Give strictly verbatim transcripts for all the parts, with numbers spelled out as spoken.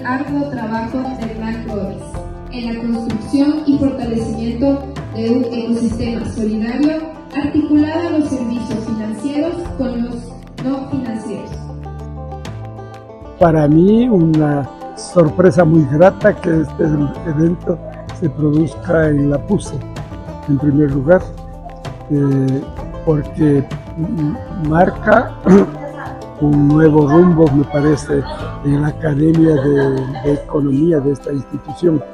el arduo trabajo de Black Brothers en la construcción y fortalecimiento de un ecosistema solidario articulado a los servicios financieros con los no financieros. Para mí una sorpresa muy grata que este evento se produzca en la P U C E, en primer lugar, eh, porque marca un nuevo rumbo, me parece, en la Academia de, de Economía de esta institución.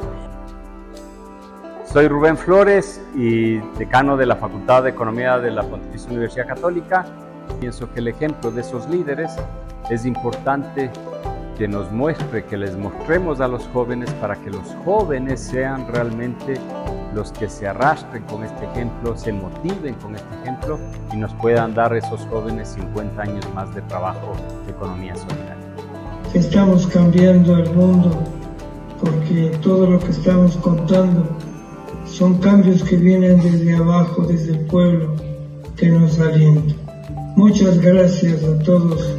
Soy Rubén Flores y decano de la Facultad de Economía de la Pontificia Universidad Católica. Pienso que el ejemplo de esos líderes es importante que nos muestre, que les mostremos a los jóvenes para que los jóvenes sean realmente los que se arrastren con este ejemplo, se motiven con este ejemplo y nos puedan dar esos jóvenes cincuenta años más de trabajo de economía solidaria. Estamos cambiando el mundo porque todo lo que estamos contando son cambios que vienen desde abajo, desde el pueblo, que nos alientan. Muchas gracias a todos